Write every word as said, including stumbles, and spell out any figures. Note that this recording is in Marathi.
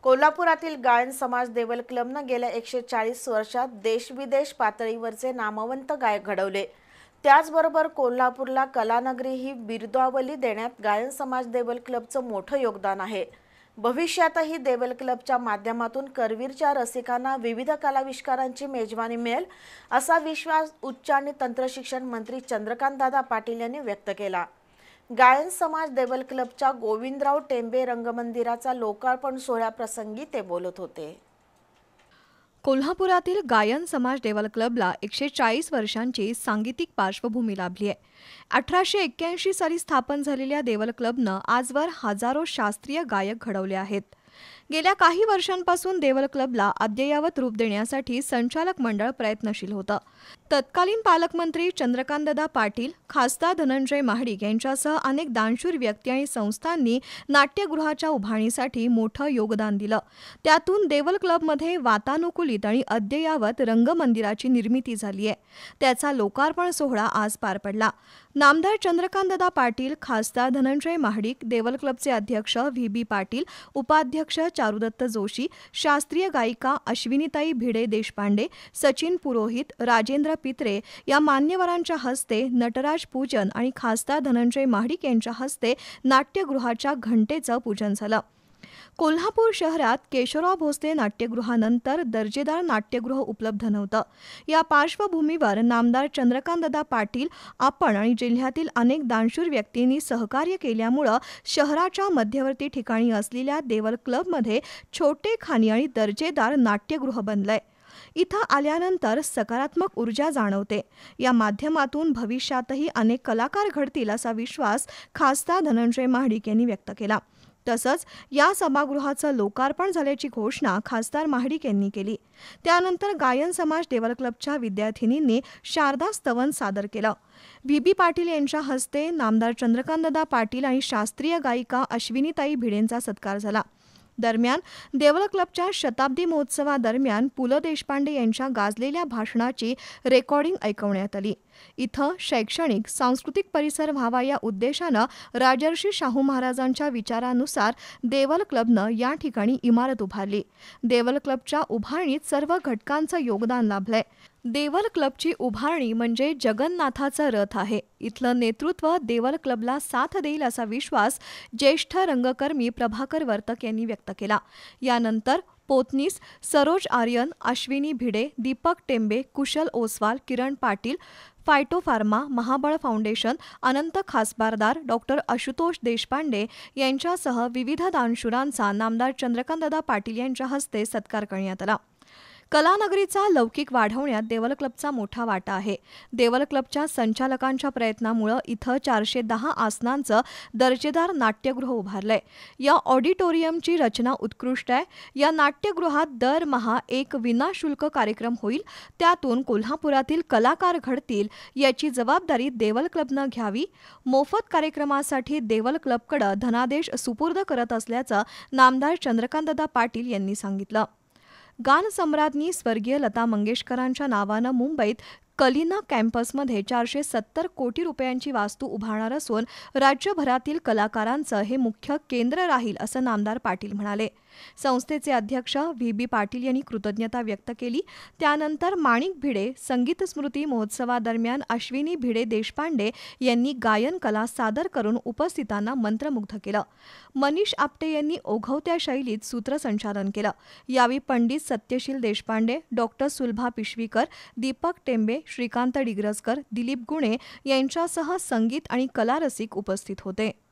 कोल्हापुरातील गायन समाज देवल क्लबनं गेल्या एकशे चाळीस वर्षात देश-विदेश पातळीवरचे नामवंत गायक घडवले। त्याचबरोबर कोल्हापूरला कलानगरी ही बिरुदावली देण्यात गायन समाज देवल क्लबचं मोठं योगदान आहे। भविष्यातही देवल क्लबच्या माध्यमातून करवीरच्या रसिकांना विविध कलाविष्कारांची मेजवानी मिळेल असा विश्वास उच्च आणि तंत्रशिक्षण मंत्री चंद्रकांतदादा पाटील यांनी व्यक्त केला। गायन समाज देवल क्लबच्या गोविंदराव टेंबे रंगमंदिराचा लोकार्पण सोहळ्याप्रसंगी ते बोलत होते। कोल्हापुरातील गायन समाज देवल क्लबला एकशे चाळीस वर्षांची सांगीतिक पार्श्वभूमी लाभली आहे। अठराशे एक्क्याऐंशी साली स्थापन झालेल्या देवल क्लबनं आजवर हजारो शास्त्रीय गायक घडवले आहेत। गेल्या काही वर्षांपासून देवल क्लबला अद्ययावत रूप देण्यासाठी संचालक मंडळ प्रयत्नशील होतं। तत्कालीन पालकमंत्री चंद्रकांतदादा पाटील, खासदार धनंजय महाडिक यांच्यासह अनेक दानशूर व्यक्ती आणि संस्थांनी नाट्यगृहाच्या उभारणीसाठी मोठं योगदान दिलं। त्यातून देवल क्लबमध्ये वातानुकूलित आणि अद्ययावत रंगमंदिराची निर्मिती झाली आहे। त्याचा लोकार्पण सोहळा आज पार पडला। नामदार चंद्रकांतदादा पाटील, खासदार धनंजय महाडिक, देवल क्लबचे अध्यक्ष व्ही बी पाटील, उपाध्यक्ष चारुदत्त जोशी, शास्त्रीय गायिका अश्विनीताई भिडे देशपांडे, सचिन पुरोहित, राजेंद्र पित्रे या मान्यवरांच्या हस्ते नटराज पूजन आणि खासदार धनंजय महाडिक यांच्या हस्ते नाट्यगृहाच्या घंटेचं पूजन झालं। कोल्हापूर शहरात केशवराव भोसले नाट्यगृहानंतर दर्जेदार नाट्यगृह उपलब्ध नव्हतं। या पार्श्वभूमीवर नामदार चंद्रकांतदादा पाटील आपण आणि जिल्ह्यातील अनेक दानशूर व्यक्तींनी सहकार्य केल्यामुळं शहराच्या मध्यवर्ती ठिकाणी असलेल्या देवल क्लबमध्ये छोटे खाणी आणि दर्जेदार नाट्यगृह बनलंय। इथं आल्यानंतर सकारात्मक ऊर्जा जाणवते। या माध्यमातून भविष्यातही अनेक कलाकार घडतील असा विश्वास खासदार धनंजय महाडिक यांनी व्यक्त केला। तसंच या सभागृहाचं लोकार्पण झाल्याची घोषणा खासदार महाडिक यांनी केली। त्यानंतर गायन समाज देवल क्लबच्या विद्यार्थिनींनी शारदा स्तवन सादर केलं। व्ही बी पाटील यांच्या हस्ते नामदार चंद्रकांतदादा पाटील आणि शास्त्रीय गायिका अश्विनीताई भिडेंचा सत्कार झाला। दरम्यान देवल क्लबच्या शताब्दी महोत्सवादरम्यान पु ल देशपांडे यांच्या गाजलेल्या भाषणाची रेकॉर्डिंग ऐकवण्यात आली। इथं शैक्षणिक सांस्कृतिक परिसर व्हावा या उद्देशानं राजर्षी शाहू महाराजांच्या विचारानुसार देवल क्लबनं या ठिकाणी इमारत उभारली। देवल क्लबच्या उभारणीत सर्व घटकांचं योगदान लाभलंय। देवल क्लबची उभारणी म्हणजे जगन्नाथाचा रथ आहे। इथलं नेतृत्व देवल क्लबला साथ देईल असा विश्वास ज्येष्ठ रंगकर्मी प्रभाकर वर्तक यांनी व्यक्त केला। यानंतर Potnis, Saroj Aryan, Ashwini Bhide, Deepak Tembe, Kushal Oswal, Kiran Patil, Phytopharma, Mahabal foundation, Anant Khasbardar, doctor Ashutosh Deshpande यांच्यासह विविध दानशूरांचा नामदार चंद्रकांतदादा पाटील यांच्या हस्ते सत्कार करण्यात आला। कलानगरीचा लौकिक वाढवण्यात देवल क्लबचा मोठा वाटा आहे। देवल क्लबच्या संचालकांच्या प्रयत्नामुळे इथं चारशे दहा आसनांचं दर्जेदार नाट्यगृह उभारलंय। या ऑडिटोरियमची रचना उत्कृष्ट आहे। या नाट्यगृहात दरमहा एक विनाशुल्क कार्यक्रम होईल। त्यातून कोल्हापुरातील कलाकार घडतील याची जबाबदारी देवल क्लबनं घ्यावी। मोफत कार्यक्रमासाठी देवल क्लबकडे धनादेश सुपूर्द करत असल्याचं नामदार चंद्रकांतदादा पाटील यांनी सांगितलं। गानसम्राज्ञी स्वर्गीय लता मंगेशकरांच्या नावानं मुंबईत कलिना कॅम्पसमध्ये चारशे सत्तर कोटी रुपयांची वास्तू उभारणार असून राज्यभरातील कलाकारांचं हे मुख्य केंद्र राहील असं नामदार पाटील म्हणाले। संस्थेचे अध्यक्ष व्ही बी पाटील यांनी कृतज्ञता व्यक्त केली। त्यानंतर माणिक भिडे संगीत स्मृती महोत्सवादरम्यान अश्विनी भिडे देशपांडे यांनी गायन कला सादर करून उपस्थितांना मंत्रमुग्ध केलं। मनीष आपटे यांनी ओघवत्या शैलीत सूत्रसंचालन केलं। यावेळी पंडित सत्यशील देशपांडे, डॉक्टर सुलभा पिशवीकर, दीपक टेंबे, श्रीकांत डिग्रजकर, दिलीप गुणे यांच्यासह संगीत आणि कलारसिक उपस्थित होते।